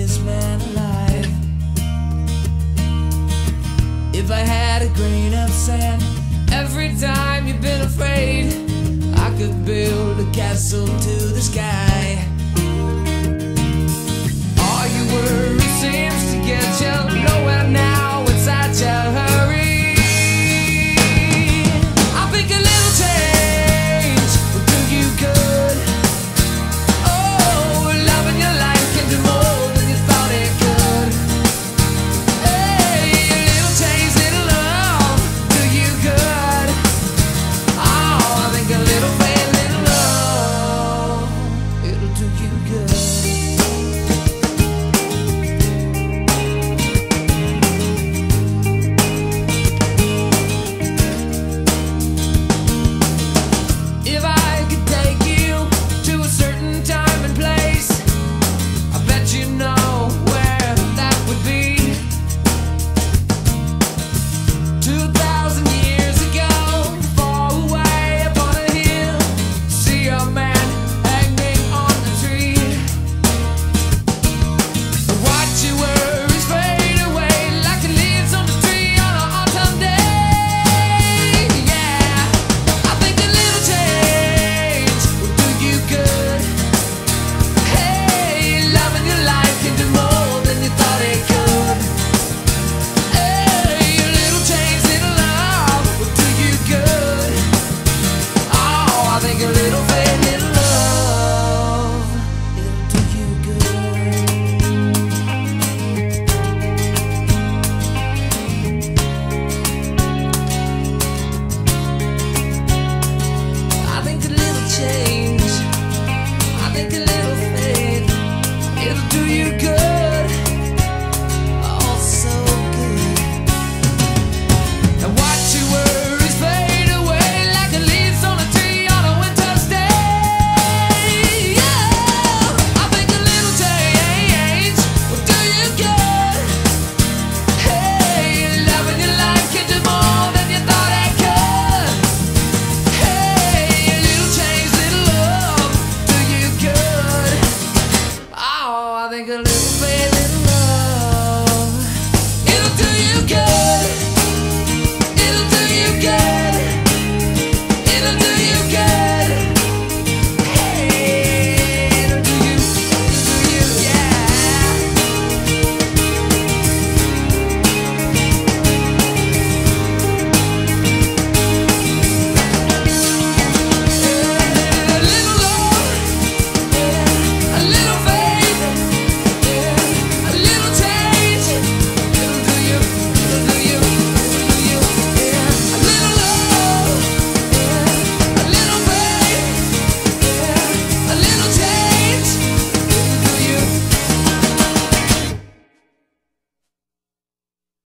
happiest man alive. If I had a grain of sand every time you've been afraid, I could build a castle to the sky. All your worry seems to get you nowhere now. It's such a hurry. I think a little change will do you good. Oh, loving your life can do more than you thought it could. Hey, a little change, little love, do you good. Oh, I think a little faith, little love, it'll do you good. If I could take you to a certain time and place, I bet you know where that would be. 2,000 years ago, far away upon a hill, see a man hanging on the tree. Watch your worries fade away like the leaves on the tree on an autumn day. Yeah, I think a little change will do you good. Hey, loving your life can do more than you thought it could. Hey, a little change, little love will do you good. Oh, I think a little faith, little love, it'll do you good. I think a little change, I think a little faith, it'll do you good. Oh, so good. And watch your worries fade away like the leaves on a tree on a winter's day. Yeah, I think a little change will do you good. Hey, loving your life can do more than you thought it could. Hey, a little change, little love, do you good. Oh, I think a little faith, little love.